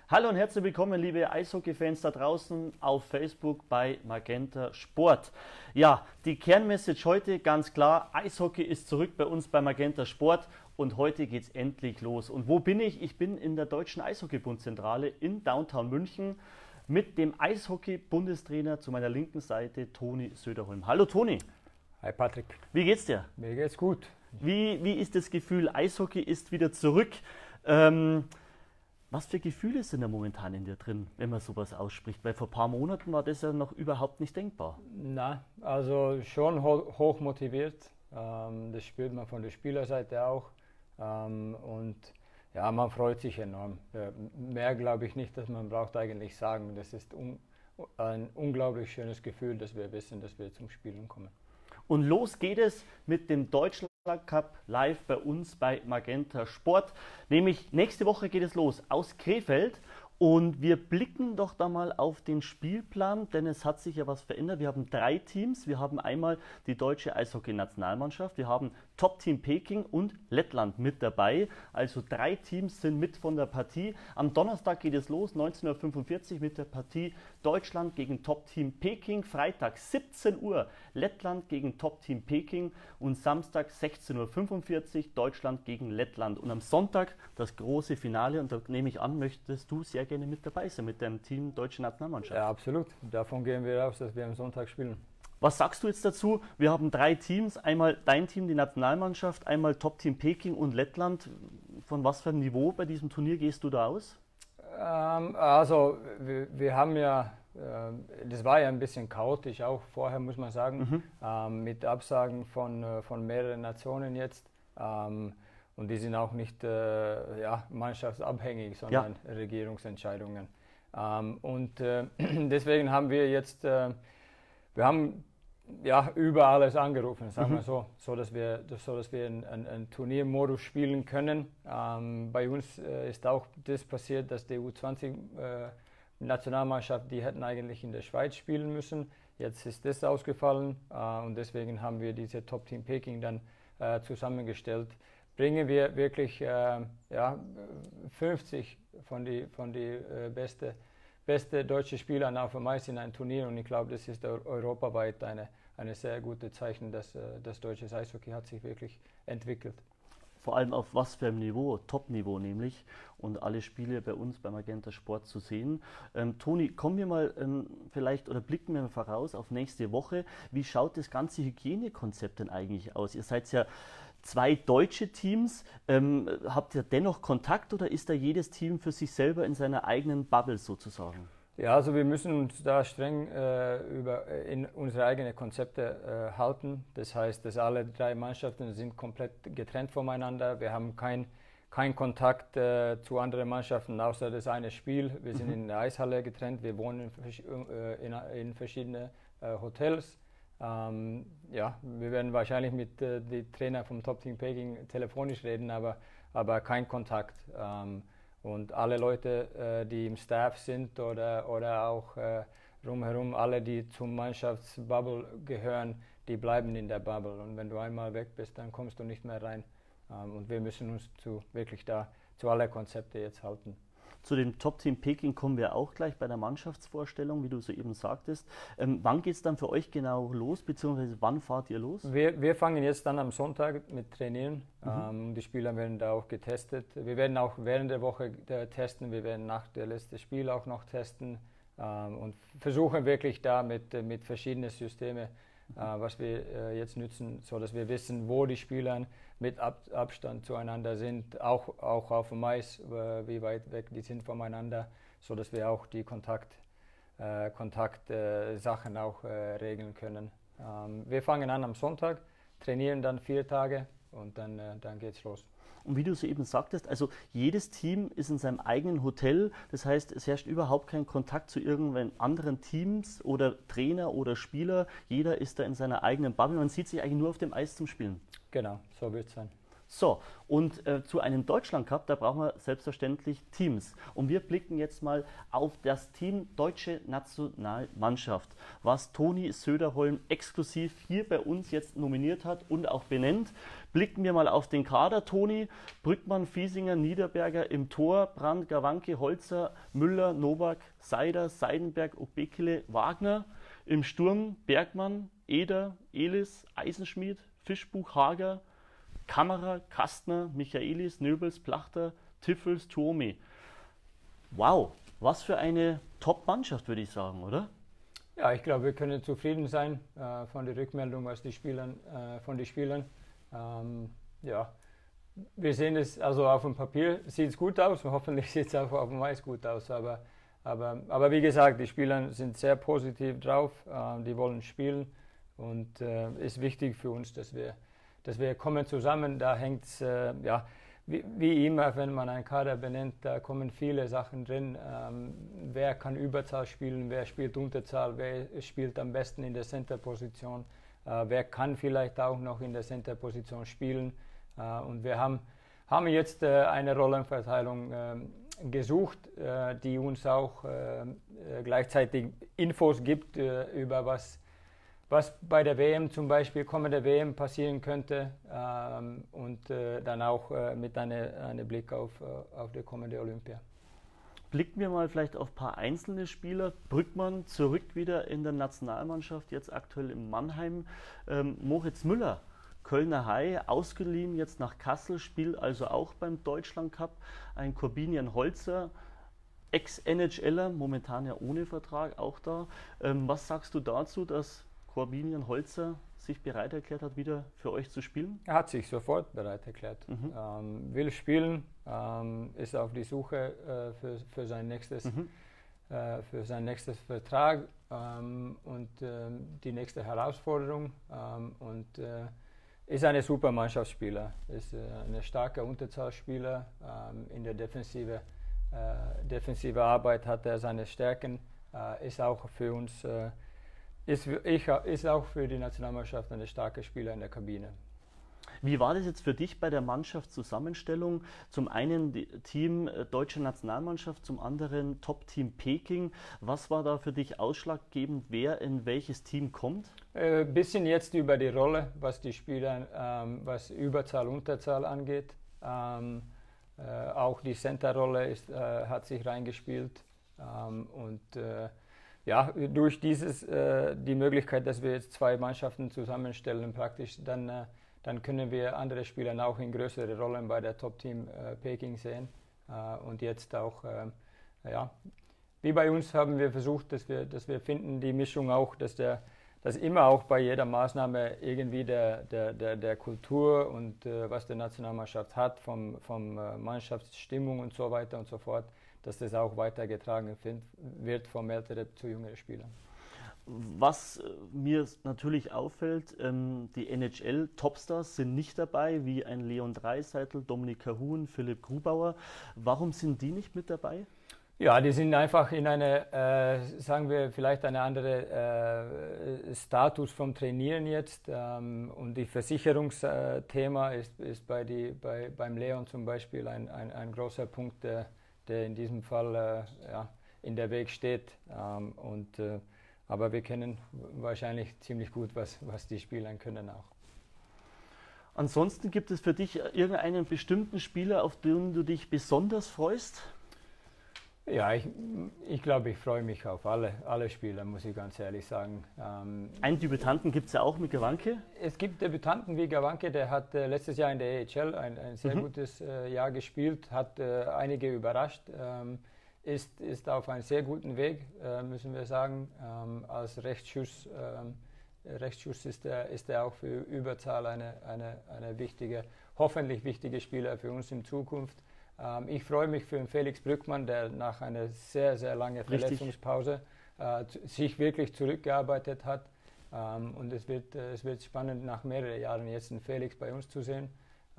Hallo und herzlich willkommen, liebe Eishockey-Fans da draußen auf Facebook bei Magenta Sport. Ja, die Kernmessage heute ganz klar, Eishockey ist zurück bei uns bei Magenta Sport und heute geht es endlich los. Und wo bin ich? Ich bin in der Deutschen Eishockey-Bund-Zentrale in Downtown München mit dem Eishockey-Bundestrainer zu meiner linken Seite, Toni Söderholm. Hallo Toni. Hi Patrick. Wie geht's dir? Mir geht's gut. Wie ist das Gefühl, Eishockey ist wieder zurück? Was für Gefühle sind da momentan in dir drin, wenn man sowas ausspricht? Weil vor ein paar Monaten war das ja noch überhaupt nicht denkbar. Na, also schon hoch motiviert. Das spürt man von der Spielerseite auch. Und ja, man freut sich enorm. Mehr glaube ich nicht, dass man braucht eigentlich sagen. Das ist ein unglaublich schönes Gefühl, dass wir wissen, dass wir zum Spielen kommen. Und los geht es mit dem Deutschland Cup live bei uns bei Magenta Sport. Nämlich nächste Woche geht es los aus Krefeld. Und wir blicken doch da mal auf den Spielplan, denn es hat sich ja was verändert. Wir haben 3 Teams. Wir haben einmal die deutsche Eishockey-Nationalmannschaft, wir haben Top-Team Peking und Lettland mit dabei. Also 3 Teams sind mit von der Partie. Am Donnerstag geht es los, 19:45 Uhr mit der Partie Deutschland gegen Top-Team Peking. Freitag 17 Uhr Lettland gegen Top-Team Peking und Samstag 16:45 Uhr Deutschland gegen Lettland. Und am Sonntag das große Finale und da nehme ich an, möchtest du sehr gerne mit dabei sein, mit dem Team Deutsche Nationalmannschaft. Ja, absolut. Davon gehen wir aus, dass wir am Sonntag spielen. Was sagst du jetzt dazu? Wir haben 3 Teams, einmal dein Team, die Nationalmannschaft, einmal Top-Team Peking und Lettland. Von was für einem Niveau bei diesem Turnier gehst du da aus? Also wir haben ja, das war ja ein bisschen chaotisch auch vorher, muss man sagen, mit Absagen von mehreren Nationen jetzt. Und die sind auch nicht mannschaftsabhängig, sondern Regierungsentscheidungen. Deswegen haben wir jetzt, wir haben über alles angerufen, sagen wir so dass wir einen Turniermodus spielen können. Bei uns ist auch das passiert, dass die U20-Nationalmannschaft, die hätten eigentlich in der Schweiz spielen müssen. Jetzt ist das ausgefallen und deswegen haben wir diese Top-Team Peking dann zusammengestellt. Bringen wir wirklich 50 von die beste deutsche Spieler auf dem Eis in ein Turnier und ich glaube, das ist europaweit eine sehr gute Zeichen, dass das deutsche Eishockey hat sich wirklich entwickelt. Vor allem auf was für einem Niveau, Top-Niveau nämlich, und alle Spiele bei uns beim Magenta Sport zu sehen. Toni, kommen wir mal blicken wir mal voraus auf nächste Woche. Wie schaut das ganze Hygienekonzept denn eigentlich aus? Ihr seid ja 2 deutsche Teams. Habt ihr dennoch Kontakt oder ist da jedes Team für sich selber in seiner eigenen Bubble sozusagen? Ja, also wir müssen uns da streng in unsere eigenen Konzepte halten. Das heißt, dass alle 3 Mannschaften sind komplett getrennt voneinander. Wir haben keinen Kontakt zu anderen Mannschaften außer das eine Spiel. Wir sind in der Eishalle getrennt. Wir wohnen in verschiedenen Hotels. Wir werden wahrscheinlich mit den Trainer vom Top Team Peking telefonisch reden, aber kein Kontakt. Und alle Leute, die im Staff sind oder auch drumherum, alle, die zum Mannschaftsbubble gehören, die bleiben in der Bubble. Und wenn du einmal weg bist, dann kommst du nicht mehr rein. Und wir müssen uns zu aller Konzepte jetzt halten. Zu dem Top-Team Peking kommen wir auch gleich bei der Mannschaftsvorstellung, wie du soeben sagtest. Wann geht es dann für euch genau los, beziehungsweise wann fahrt ihr los? Wir fangen jetzt dann am Sonntag mit Trainieren. Die Spieler werden da auch getestet. Wir werden auch während der Woche testen. Wir werden nach dem letzten Spiel auch noch testen und versuchen wirklich da mit verschiedenen Systemen, was wir jetzt nutzen, so dass wir wissen, wo die Spieler mit Abstand zueinander sind, auch auf dem Eis, wie weit weg die sind voneinander, so dass wir auch die Kontaktsachen auch regeln können. Wir fangen an am Sonntag, trainieren dann 4 Tage und dann geht's los. Und wie du soeben sagtest, also jedes Team ist in seinem eigenen Hotel, das heißt, es herrscht überhaupt kein Kontakt zu irgendwelchen anderen Teams oder Trainer oder Spieler. Jeder ist da in seiner eigenen Bubble. Man sieht sich eigentlich nur auf dem Eis zum Spielen. Genau, so wird es sein. So, und zu einem Deutschland Cup, da brauchen wir selbstverständlich Teams. Und wir blicken jetzt mal auf das Team Deutsche Nationalmannschaft, was Toni Söderholm exklusiv hier bei uns jetzt nominiert hat und auch benennt. Blicken wir mal auf den Kader. Toni, Brückmann, Fiesinger, Niederberger im Tor, Brandt, Gawanke, Holzer, Müller, Nowak, Seider, Seidenberg, Obekele, Wagner. Im Sturm Bergmann, Eder, Elis, Eisenschmied, Fischbuch, Hager, Kammerer, Kastner, Michaelis, Nöbels, Plachter, Tiffels, Tuomi. Wow, was für eine Top-Mannschaft, würde ich sagen, oder? Ja, ich glaube, wir können zufrieden sein von der Rückmeldung von den Spielern. Ja, wir sehen es, also auf dem Papier sieht es gut aus und hoffentlich sieht es auch auf dem Eis gut aus. Aber wie gesagt, die Spieler sind sehr positiv drauf, die wollen spielen und ist wichtig für uns, dass wir kommen zusammen. Da hängt es, ja, wie immer, wenn man einen Kader benennt, da kommen viele Sachen drin. Wer kann Überzahl spielen, wer spielt Unterzahl, wer spielt am besten in der Center-Position, wer kann vielleicht auch noch in der Center-Position spielen. Und wir haben jetzt eine Rollenverteilung gesucht, die uns auch gleichzeitig Infos gibt über was bei der WM zum Beispiel, kommende WM passieren könnte und dann auch mit einem Blick auf die kommende Olympia. Blicken wir mal vielleicht auf ein paar einzelne Spieler. Brückmann zurück wieder in der Nationalmannschaft, jetzt aktuell in Mannheim. Moritz Müller, Kölner Haie, ausgeliehen jetzt nach Kassel, spielt also auch beim Deutschland Cup. Ein Corbinian Holzer, Ex-NHLer, momentan ja ohne Vertrag, auch da. Was sagst du dazu, dass Corbinian Holzer sich bereit erklärt hat, wieder für euch zu spielen? Er hat sich sofort bereit erklärt. Will spielen, ist auf die Suche für sein nächstes Vertrag und die nächste Herausforderung ist ein super Mannschaftsspieler, ist ein starker Unterzahlspieler. In der defensive Arbeit hat er seine Stärken, ist auch für uns ist auch für die Nationalmannschaft ein starker Spieler in der Kabine. Wie war das jetzt für dich bei der Mannschaftszusammenstellung? Zum einen Team Deutsche Nationalmannschaft, zum anderen Top-Team Peking. Was war da für dich ausschlaggebend, wer in welches Team kommt? Bisschen jetzt über die Rolle, was die Spieler, was Überzahl, Unterzahl angeht. Auch die Center-Rolle hat sich reingespielt ja, durch die Möglichkeit, dass wir jetzt zwei Mannschaften zusammenstellen, praktisch, dann können wir andere Spieler auch in größere Rollen bei der Top-Team Peking sehen. Und jetzt auch, ja, wie bei uns haben wir versucht, dass wir finden die Mischung auch, dass immer auch bei jeder Maßnahme irgendwie der Kultur und was die Nationalmannschaft hat, vom Mannschaftsstimmung und so weiter und so fort, dass das auch weitergetragen wird vom älteren zu jüngeren Spielern. Was mir natürlich auffällt, die NHL-Topstars sind nicht dabei, wie ein Leon Draisaitl, Dominik Kahun, Philipp Grubauer. Warum sind die nicht mit dabei? Ja, die sind einfach in sagen wir, vielleicht eine andere Status vom Trainieren jetzt. Und die Versicherungsthema ist beim Leon zum Beispiel ein großer Punkt, der in diesem Fall ja, in der Weg steht. Aber wir kennen wahrscheinlich ziemlich gut, was die Spieler können auch. Ansonsten gibt es für dich irgendeinen bestimmten Spieler, auf den du dich besonders freust? Ja, ich glaube, ich freue mich auf alle Spieler, muss ich ganz ehrlich sagen. Einen Debütanten gibt es ja auch mit Gawanke? Es gibt Debütanten wie Gawanke, der hat letztes Jahr in der AHL ein sehr gutes Jahr gespielt, hat einige überrascht, ist auf einem sehr guten Weg, müssen wir sagen. Als Rechtsschuss ist er auch für Überzahl eine wichtige, hoffentlich wichtige Spieler für uns in Zukunft. Ich freue mich für den Felix Brückmann, der nach einer sehr, sehr langen Verletzungspause sich wirklich zurückgearbeitet hat. Und es wird spannend, nach mehreren Jahren jetzt einen Felix bei uns zu sehen.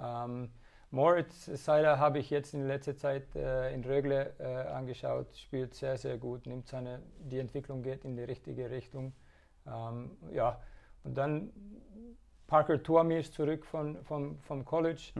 Moritz Seider habe ich jetzt in letzter Zeit in Rögle angeschaut, spielt sehr, sehr gut, die Entwicklung geht in die richtige Richtung. Ja, und dann Parker Tuomi ist zurück vom College,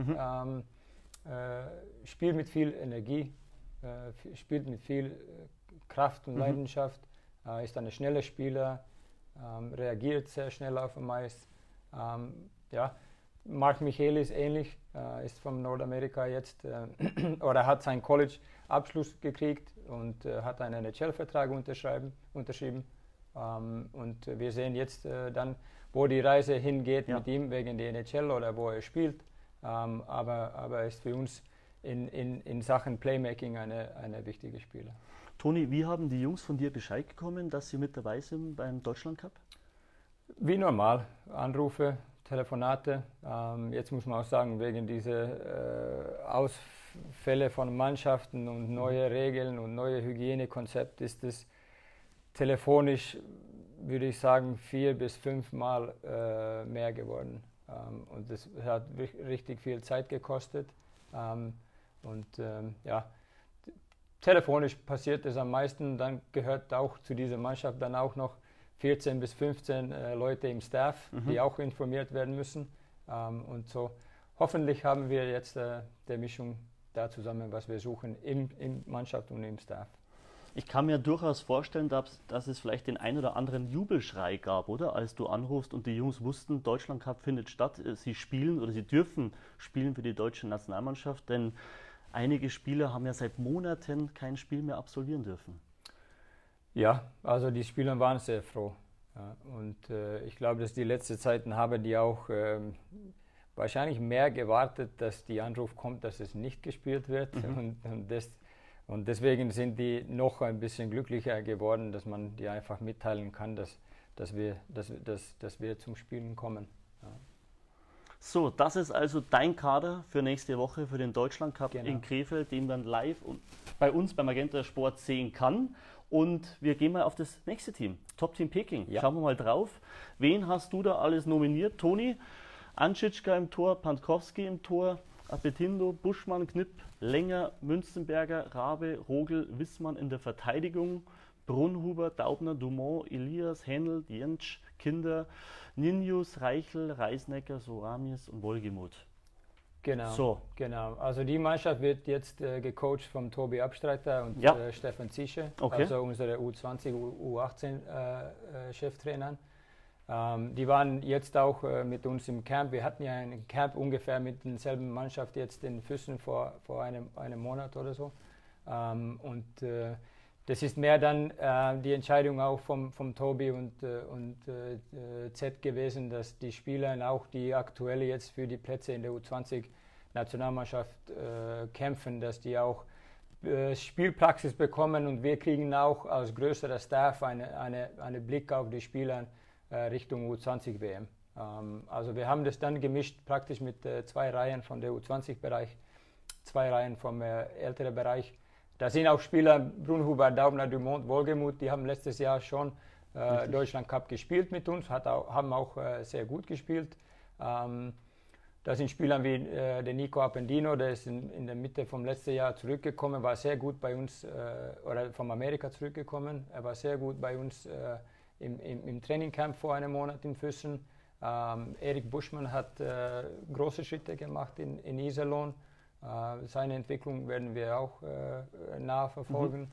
spielt mit viel Energie, spielt mit viel Kraft und Leidenschaft, ist ein schneller Spieler, reagiert sehr schnell auf dem Eis. Ja. Mark Michaelis ähnlich, ist von Nordamerika jetzt, oder hat seinen College-Abschluss gekriegt und hat einen NHL-Vertrag unterschrieben. Und wir sehen jetzt dann, wo die Reise hingeht mit ihm wegen der NHL oder wo er spielt. Aber er ist für uns in Sachen Playmaking eine wichtige Spieler. Toni, wie haben die Jungs von dir Bescheid bekommen, dass sie mit dabei sind beim Deutschland Cup? Wie normal, Anrufe, Telefonate. Jetzt muss man auch sagen, wegen dieser Ausfälle von Mannschaften und neue Regeln und neue Hygienekonzepte ist es telefonisch, würde ich sagen, 4 bis 5 Mal mehr geworden. Und das hat richtig viel Zeit gekostet. Ja, telefonisch passiert es am meisten. Dann gehört auch zu dieser Mannschaft dann auch noch 14 bis 15 Leute im Staff, die auch informiert werden müssen. Und so hoffentlich haben wir jetzt die Mischung da zusammen, was wir suchen, im Mannschaft und im Staff. Ich kann mir durchaus vorstellen, dass es vielleicht den ein oder anderen Jubelschrei gab, oder? Als du anrufst und die Jungs wussten, Deutschland Cup findet statt, sie spielen oder sie dürfen spielen für die deutsche Nationalmannschaft, denn einige Spieler haben ja seit Monaten kein Spiel mehr absolvieren dürfen. Ja, also die Spieler waren sehr froh. Ja, und ich glaube, dass die letzten Zeiten haben die auch wahrscheinlich mehr gewartet, dass die Anruf kommt, dass es nicht gespielt wird. Und deswegen sind die noch ein bisschen glücklicher geworden, dass man die einfach mitteilen kann, dass wir zum Spielen kommen. Ja. So, das ist also dein Kader für nächste Woche für den Deutschland Cup in Krefeld, den man live bei uns beim Magenta Sport sehen kann. Und wir gehen mal auf das nächste Team, Top Team Peking. Ja. Schauen wir mal drauf. Wen hast du da alles nominiert? Toni, Anschitschka im Tor, Pankowski im Tor, Apetindo, Buschmann, Knipp, Länger, Münzenberger, Rabe, Rogel, Wissmann in der Verteidigung, Brunhuber, Daubner, Dumont, Elias, Händel, Jentsch, Kinder, Ninjus, Reichel, Reisnecker, Soramies und Wolgemuth. Genau. Also die Mannschaft wird jetzt gecoacht vom Tobi Abstreiter und Stefan Zische, also unsere U20, U18 Cheftrainern. Die waren jetzt auch mit uns im Camp. Wir hatten ja ein Camp ungefähr mit derselben Mannschaft jetzt in Füssen vor einem Monat oder so. Das ist mehr dann die Entscheidung auch vom Tobi und Z gewesen, dass die Spieler auch die aktuelle jetzt für die Plätze in der U20 Nationalmannschaft kämpfen, dass die auch Spielpraxis bekommen und wir kriegen auch als größerer Staff einen Blick auf die Spieler Richtung U20 WM. Also wir haben das dann gemischt praktisch mit 2 Reihen von der U20-Bereich, 2 Reihen vom älteren Bereich. Da sind auch Spieler, Brunhuber, Daubner, Dumont, Wolgemuth, die haben letztes Jahr schon Deutschland Cup gespielt mit uns, haben auch sehr gut gespielt. Da sind Spieler wie der Nico Appendino, der ist in der Mitte vom letzten Jahr zurückgekommen, war sehr gut bei uns, oder vom Amerika zurückgekommen. Er war sehr gut bei uns im Trainingcamp vor einem Monat in Füssen. Erik Buschmann hat große Schritte gemacht in Iserlohn. Seine Entwicklung werden wir auch nah verfolgen.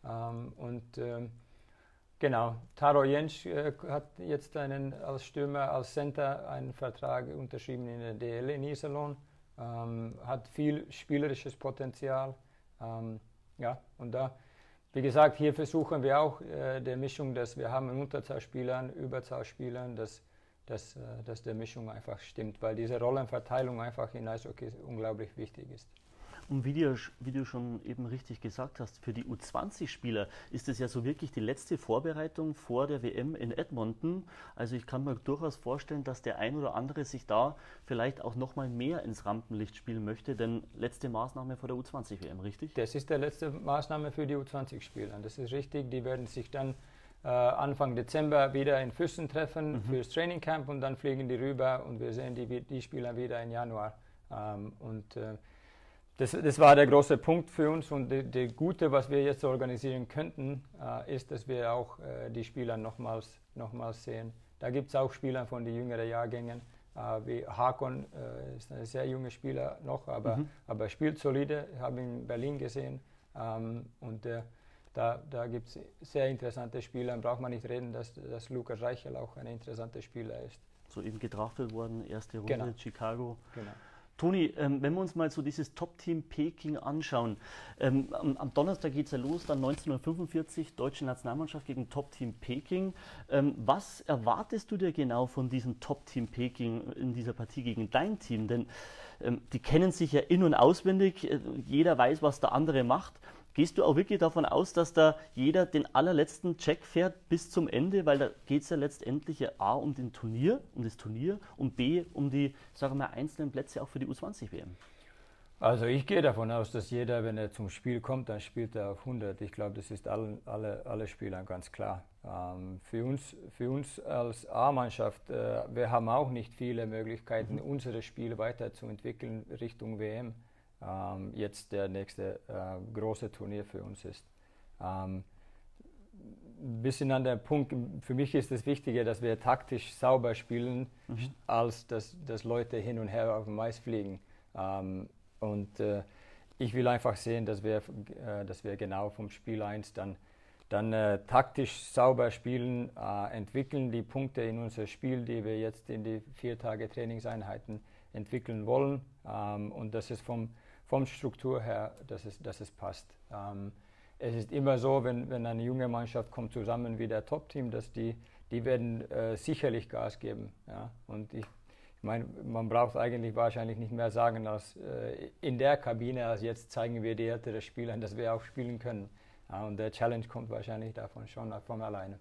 Genau, Taro Jentsch hat jetzt als Stürmer, als Center einen Vertrag unterschrieben in der DL in Iserlohn. Hat viel spielerisches Potenzial. Ja, und da, wie gesagt, hier versuchen wir auch der Mischung, dass wir haben Unterzahlspielern, Überzahlspielern, dass der Mischung einfach stimmt, weil diese Rollenverteilung einfach in Eishockey unglaublich wichtig ist. Und wie du schon eben richtig gesagt hast, für die U20-Spieler ist es ja so wirklich die letzte Vorbereitung vor der WM in Edmonton. Also ich kann mir durchaus vorstellen, dass der ein oder andere sich da vielleicht auch nochmal mehr ins Rampenlicht spielen möchte, denn letzte Maßnahme vor der U20-WM, richtig? Das ist die letzte Maßnahme für die U20-Spieler, das ist richtig. Die werden sich dann Anfang Dezember wieder in Füssen treffen fürs Trainingcamp und dann fliegen die rüber und wir sehen die Spieler wieder im Januar. Das war der große Punkt für uns und der Gute, was wir jetzt organisieren könnten, ist, dass wir auch die Spieler nochmals sehen. Da gibt es auch Spieler von den jüngeren Jahrgängen, wie Hakon, ist ein sehr junger Spieler noch, aber spielt solide. Ich habe ihn in Berlin gesehen. Und da gibt es sehr interessante Spieler. Dann braucht man nicht reden, dass Lukas Reichel auch ein interessanter Spieler ist. So eben gedraftet worden, erste Runde, Genau. Chicago. Genau. Toni, wenn wir uns mal so dieses Top-Team Peking anschauen, am Donnerstag geht es ja los, dann 1945, deutsche Nationalmannschaft gegen Top-Team Peking. Was erwartest du dir genau von diesem Top-Team Peking in dieser Partie gegen dein Team? Denn die kennen sich ja in- und auswendig, jeder weiß, was der andere macht. Gehst du auch wirklich davon aus, dass da jeder den allerletzten Check fährt bis zum Ende, weil da geht es ja letztendlich ja A um das Turnier und B um die, sagen wir mal, einzelnen Plätze auch für die U20-WM? Also ich gehe davon aus, dass jeder, wenn er zum Spiel kommt, dann spielt er auf 100. Ich glaube, das ist alle Spielern ganz klar. Für uns als A-Mannschaft, wir haben auch nicht viele Möglichkeiten, unser Spiel weiterzuentwickeln Richtung WM. Jetzt der nächste große Turnier für uns ist. Ein bisschen an der Punkt, für mich ist es wichtiger, dass wir taktisch sauber spielen, als dass Leute hin und her auf dem Eis fliegen. Ich will einfach sehen, dass wir genau vom Spiel 1 dann taktisch sauber spielen, entwickeln die Punkte in unser Spiel, die wir jetzt in die 4 Tage Trainingseinheiten entwickeln wollen, und dass es vom Struktur her, dass es passt. Es ist immer so, wenn eine junge Mannschaft kommt zusammen wie der Top-Team, dass die werden sicherlich Gas geben. Ja? Und ich meine, man braucht eigentlich wahrscheinlich nicht mehr sagen, als in der Kabine, als jetzt zeigen wir die älteren Spieler, dass wir auch spielen können. Ja, und der Challenge kommt wahrscheinlich davon schon von alleine.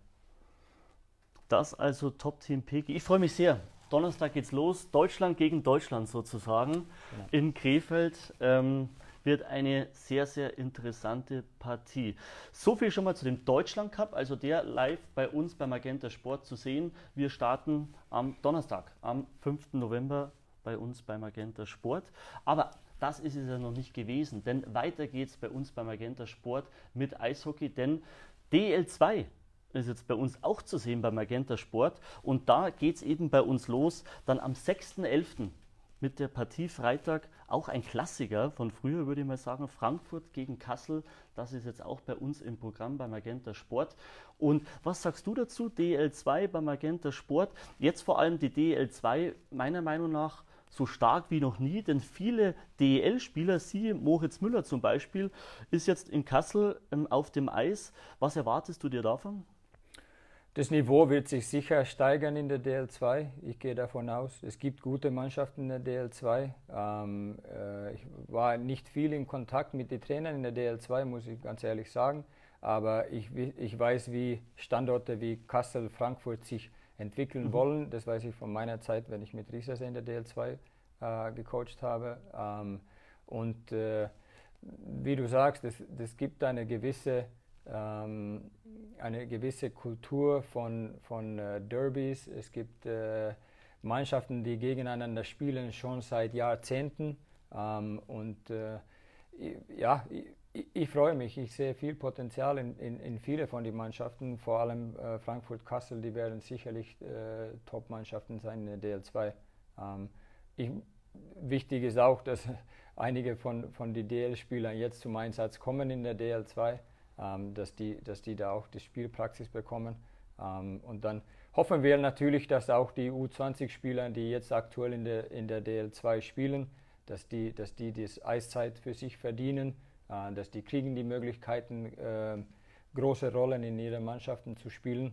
Das also Top-Team Peking. Ich freue mich sehr. Donnerstag geht's los. Deutschland gegen Deutschland sozusagen. Genau. In Krefeld wird eine sehr, sehr interessante Partie. So viel schon mal zu dem Deutschland Cup, also der live bei uns bei Magenta Sport zu sehen. Wir starten am Donnerstag, am 5. November bei uns bei Magenta Sport. Aber das ist es ja noch nicht gewesen, denn weiter geht's bei uns bei Magenta Sport mit Eishockey, denn DL2 ist jetzt bei uns auch zu sehen bei Magenta Sport, und da geht es eben bei uns los, dann am 6.11. mit der Partie Freitag, auch ein Klassiker von früher, würde ich mal sagen, Frankfurt gegen Kassel, das ist jetzt auch bei uns im Programm bei Magenta Sport. Und was sagst du dazu, DL2 bei Magenta Sport? Jetzt vor allem die DL2 meiner Meinung nach so stark wie noch nie, denn viele DEL-Spieler, siehe Moritz Müller zum Beispiel, ist jetzt in Kassel auf dem Eis. Was erwartest du dir davon? Das Niveau wird sich sicher steigern in der DL2. Ich gehe davon aus. Es gibt gute Mannschaften in der DL2. Ich war nicht viel in Kontakt mit den Trainern in der DL2, muss ich ganz ehrlich sagen. Aber ich weiß, wie Standorte wie Kassel, Frankfurt sich entwickeln wollen. Das weiß ich von meiner Zeit, wenn ich mit Riesers in der DL2 gecoacht habe. Wie du sagst, das gibt eine gewisse Kultur von Derbys. Es gibt Mannschaften, die gegeneinander spielen schon seit Jahrzehnten. Ich freue mich. Ich sehe viel Potenzial in viele von den Mannschaften. Vor allem Frankfurt-Kassel, die werden sicherlich Top-Mannschaften sein in der DL2. Wichtig ist auch, dass einige von den DL-Spielern jetzt zum Einsatz kommen in der DL2. Dass die da auch die Spielpraxis bekommen. Und dann hoffen wir natürlich, dass auch die U20-Spieler, die jetzt aktuell in der DL2 spielen, dass die das Eiszeit für sich verdienen, dass die kriegen die Möglichkeiten, große Rollen in ihren Mannschaften zu spielen.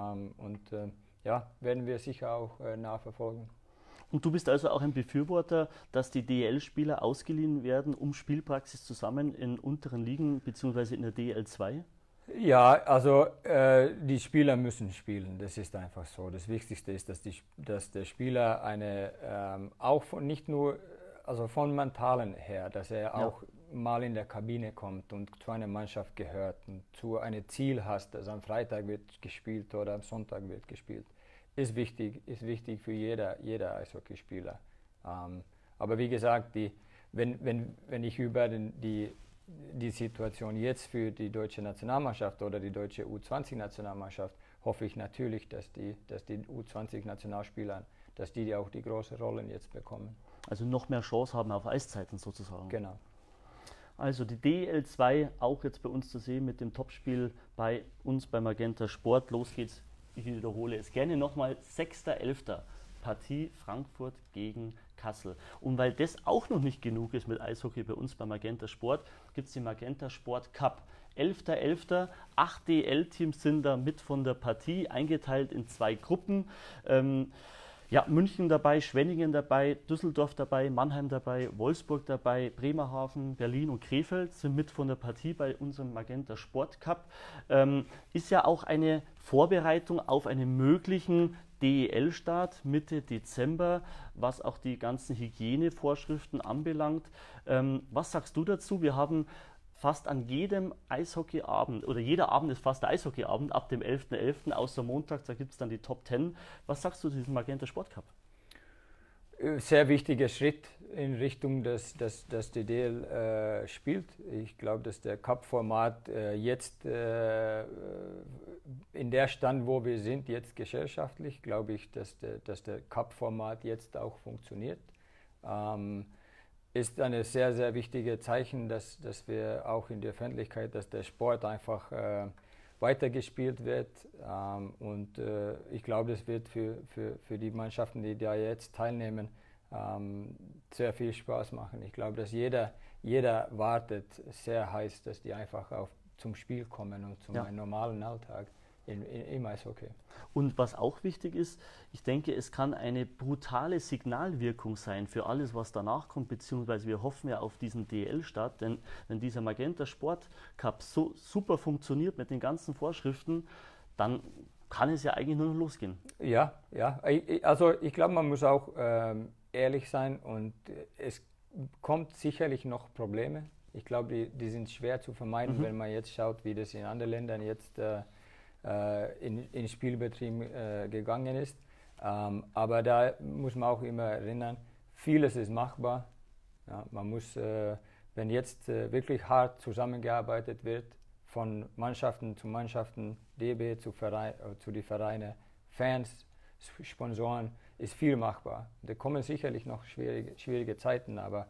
Werden wir sicher auch nachverfolgen. Und du bist also auch ein Befürworter, dass die DEL-Spieler ausgeliehen werden, um Spielpraxis zu sammeln in unteren Ligen bzw. in der DL2? Ja, also die Spieler müssen spielen, das ist einfach so. Das Wichtigste ist, dass der Spieler nicht nur, also von mentalen her, dass er auch mal in der Kabine kommt und zu einer Mannschaft gehört und zu einem Ziel hast, dass am Freitag wird gespielt oder am Sonntag wird gespielt. Ist wichtig für jeder Eishockeyspieler. Aber wie gesagt, wenn ich über die Situation jetzt für die deutsche Nationalmannschaft oder die deutsche U20-Nationalmannschaft, hoffe ich natürlich, dass die U20-Nationalspieler dass die auch die große Rollen jetzt bekommen. Also noch mehr Chance haben auf Eiszeiten sozusagen. Genau. Also die DEL2 auch jetzt bei uns zu sehen mit dem Topspiel bei uns bei Magenta Sport. Los geht's, ich wiederhole es gerne nochmal, 6.11. Partie Frankfurt gegen Kassel. Und weil das auch noch nicht genug ist mit Eishockey bei uns bei Magenta Sport, gibt es den Magenta Sport Cup. 11.11. 8 DEL-Teams sind da mit von der Partie, eingeteilt in 2 Gruppen. Ja, München dabei, Schwenningen dabei, Düsseldorf dabei, Mannheim dabei, Wolfsburg dabei, Bremerhaven, Berlin und Krefeld sind mit von der Partie bei unserem Magenta Sport Cup. Ist ja auch eine Vorbereitung auf einen möglichen DEL-Start Mitte Dezember, was auch die ganzen Hygienevorschriften anbelangt. Was sagst du dazu? Wir haben fast an jedem Eishockeyabend, oder jeder Abend ist fast der Eishockeyabend, ab dem 11.11., außer Montag, da gibt es dann die Top 10. Was sagst du zu diesem Magenta Sport Cup? Sehr wichtiger Schritt in Richtung, dass die DEL spielt. Ich glaube, dass der Cup-Format jetzt in der Stand, wo wir sind, jetzt gesellschaftlich, glaube ich, dass der Cup-Format jetzt auch funktioniert. Ist ein sehr, sehr wichtiges Zeichen, dass wir auch in der Öffentlichkeit, dass der Sport einfach weitergespielt wird. Und ich glaube, das wird für die Mannschaften, die da jetzt teilnehmen, sehr viel Spaß machen. Ich glaube, dass jeder wartet sehr heiß, dass die einfach zum Spiel kommen und zum normalen Alltag im Eishockey. Und was auch wichtig ist, ich denke, es kann eine brutale Signalwirkung sein für alles, was danach kommt, beziehungsweise wir hoffen ja auf diesen DEL-Start, denn wenn dieser Magenta Sport Cup so super funktioniert mit den ganzen Vorschriften, dann kann es ja eigentlich nur noch losgehen. Ja. Also ich glaube, man muss auch ehrlich sein und es kommt sicherlich noch Probleme. Ich glaube, die sind schwer zu vermeiden, wenn man jetzt schaut, wie das in anderen Ländern jetzt in Spielbetrieb gegangen ist. Aber da muss man auch immer erinnern, vieles ist machbar. Ja, man muss, wenn jetzt wirklich hart zusammengearbeitet wird, von Mannschaften zu Mannschaften, DB zu die Vereine, Fans, Sponsoren, ist viel machbar. Da kommen sicherlich noch schwierige Zeiten, aber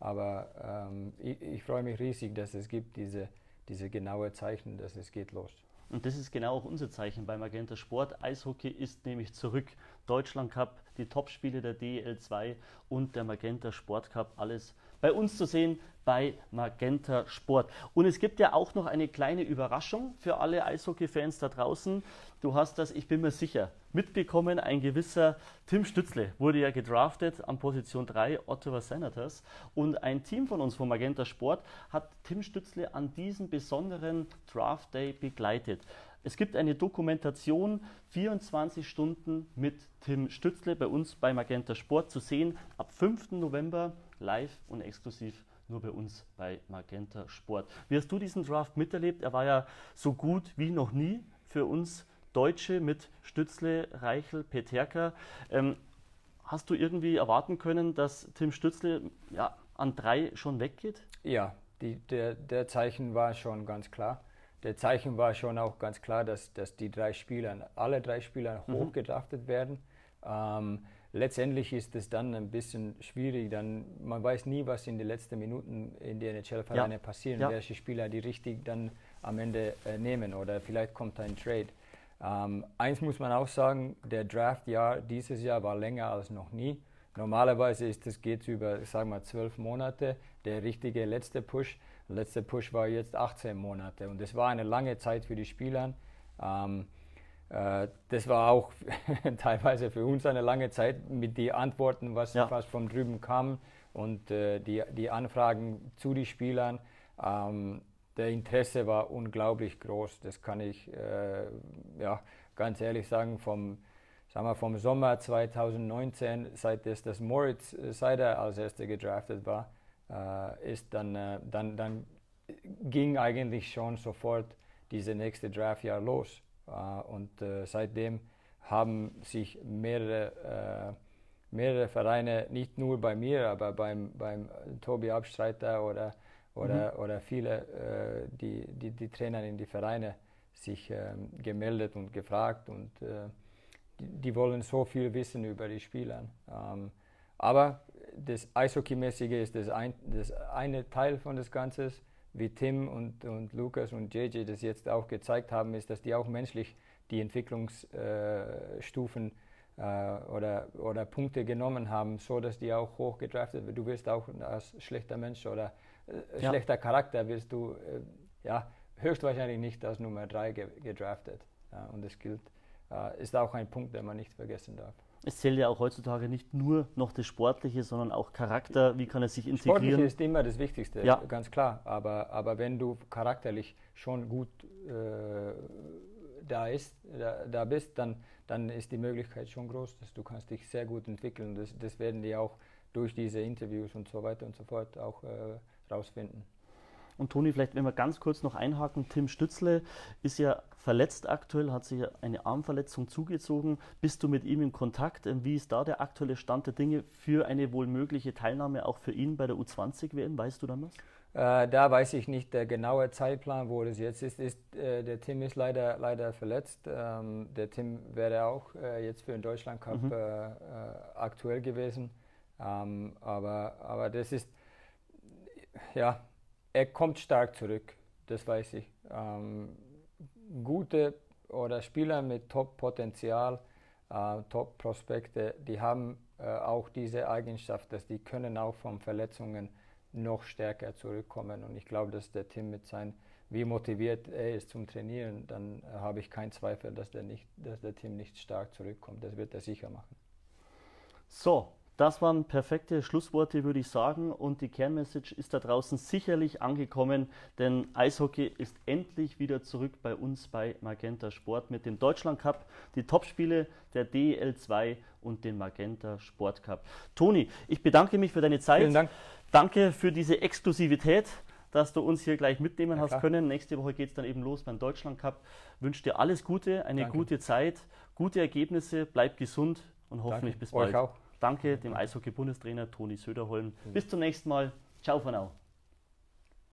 ich freue mich riesig, dass es gibt diese genaue Zeichen, dass es geht los. Und das ist genau auch unser Zeichen bei Magenta Sport. Eishockey ist nämlich zurück. Deutschland Cup, die Topspiele der DEL2 und der Magenta Sport Cup, alles bei uns zu sehen bei Magenta Sport. Und es gibt ja auch noch eine kleine Überraschung für alle Eishockey-Fans da draußen. Du hast das, ich bin mir sicher, mitbekommen. Ein gewisser Tim Stützle wurde ja gedraftet an Position 3, Ottawa Senators. Und ein Team von uns von Magenta Sport hat Tim Stützle an diesem besonderen Draft Day begleitet. Es gibt eine Dokumentation, 24 Stunden mit Tim Stützle bei uns bei Magenta Sport zu sehen. Ab 5. November live und exklusiv nur bei uns bei Magenta Sport. Wie hast du diesen Draft miterlebt? Er war ja so gut wie noch nie für uns Deutsche mit Stützle, Reichel, Peterka. Hast du irgendwie erwarten können, dass Tim Stützle an 3 schon weggeht? Ja, der Zeichen war schon ganz klar. Der Zeichen war schon auch ganz klar, dass alle drei Spieler hochgedraftet werden. Letztendlich ist es dann ein bisschen schwierig, man weiß nie, was in den letzten Minuten in den NHL-Vereinen passieren, welche Spieler die richtig dann am Ende nehmen oder vielleicht kommt ein Trade. Eins muss man auch sagen, der Draftjahr dieses Jahr war länger als noch nie. Normalerweise geht es über, sagen wir, 12 Monate, der richtige letzte Push. Der letzte Push war jetzt 18 Monate und das war eine lange Zeit für die Spieler. Das war auch teilweise für uns eine lange Zeit mit den Antworten, was von drüben kam und die Anfragen zu den Spielern. Der Interesse war unglaublich groß, das kann ich ganz ehrlich sagen, vom Sommer 2019, seit das Moritz Seider als erster gedraftet war, dann ging eigentlich schon sofort diese nächste Draftjahr los. Und seitdem haben sich mehrere Vereine, nicht nur bei mir, aber beim Tobi Abstreiter oder viele, die Trainer in die Vereine sich gemeldet und gefragt. Und die wollen so viel wissen über die Spieler. Aber das Eishockeymäßige ist das eine Teil von des Ganzen, wie Tim und Lukas und JJ das jetzt auch gezeigt haben, ist, dass die auch menschlich die Entwicklungsstufen oder Punkte genommen haben, so dass die auch hoch gedraftet werden. Du wirst auch als schlechter Mensch oder schlechter Charakter wirst du höchstwahrscheinlich nicht als Nummer 3 gedraftet. Und das ist auch ein Punkt, den man nicht vergessen darf. Es zählt ja auch heutzutage nicht nur noch das Sportliche, sondern auch Charakter. Wie kann er sich integrieren? Sportliche ist immer das Wichtigste, ganz klar. Aber wenn du charakterlich schon gut da bist, dann ist die Möglichkeit schon groß, dass du kannst dich sehr gut entwickeln. Das werden die auch durch diese Interviews und so weiter und so fort auch rausfinden. Und Toni, vielleicht wenn wir ganz kurz noch einhaken, Tim Stützle ist ja verletzt aktuell, hat sich eine Armverletzung zugezogen. Bist du mit ihm in Kontakt? Wie ist da der aktuelle Stand der Dinge für eine wohl mögliche Teilnahme auch für ihn bei der U20-WM? Weißt du da was? Da weiß ich nicht der genaue Zeitplan, wo das jetzt ist. Der Tim ist leider verletzt. Der Tim wäre auch jetzt für den Deutschland Cup aktuell gewesen. Aber das ist, ja, er kommt stark zurück, das weiß ich. Gute oder Spieler mit Top-Potenzial, Top-Prospekte, die haben auch diese Eigenschaft, dass die können auch von Verletzungen noch stärker zurückkommen. Und ich glaube, dass der Tim wie motiviert er ist zum Trainieren, dann habe ich keinen Zweifel, dass der Tim nicht stark zurückkommt. Das wird er sicher machen. So. Das waren perfekte Schlussworte, würde ich sagen, und die Kernmessage ist da draußen sicherlich angekommen, denn Eishockey ist endlich wieder zurück bei uns bei Magenta Sport mit dem Deutschland Cup, die Topspiele der DEL 2 und den Magenta Sport Cup. Toni, ich bedanke mich für deine Zeit. Vielen Dank. Danke für diese Exklusivität, dass du uns hier gleich mitnehmen hast können. Nächste Woche geht es dann eben los beim Deutschland Cup. Ich wünsche dir alles Gute, eine gute Zeit, gute Ergebnisse, bleib gesund und hoffentlich bis bald. Euch auch. Danke dem Eishockey-Bundestrainer Toni Söderholm. Bis zum nächsten Mal. Ciao von now.